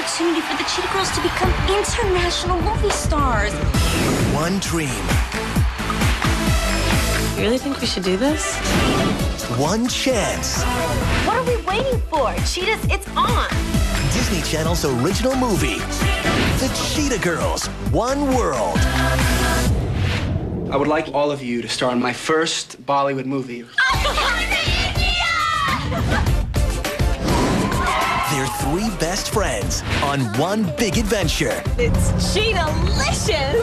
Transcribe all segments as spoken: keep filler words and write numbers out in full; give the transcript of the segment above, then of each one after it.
opportunity for the Cheetah Girls to become international movie stars. One dream. You really think we should do this? One chance. What are we waiting for? Cheetahs, it's on. Disney Channel's original movie, The Cheetah Girls, One World. I would like all of you to star in my first Bollywood movie. They're three best friends on one big adventure. It's Cheetah-licious!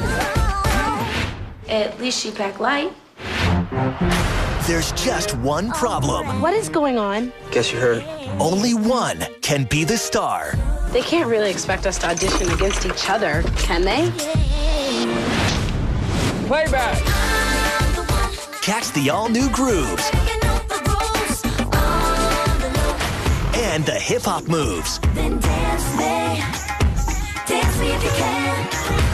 At least she packed light. There's just one problem. What is going on? Guess you heard. Only one can be the star. They can't really expect us to audition against each other, can they? Playback! Catch the all-new grooves and the hip-hop moves Then dance me, dance me if you can.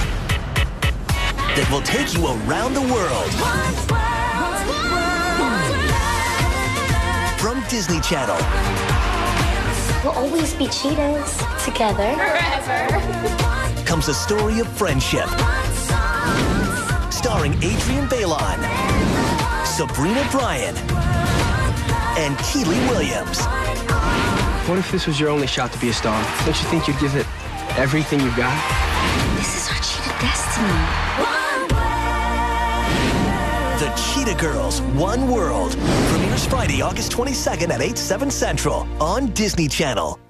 that will take you around the world. One world, one world. From Disney Channel. We'll always be cheetahs together. Forever. Comes a story of friendship. Starring Adrian Bailon, Sabrina Bryan, and Keely Williams. What if this was your only shot to be a star? Don't you think you'd give it everything you've got? This is our cheetah destiny. The Cheetah Girls, One World. Premieres Friday, August twenty-second at eight, seven Central on Disney Channel.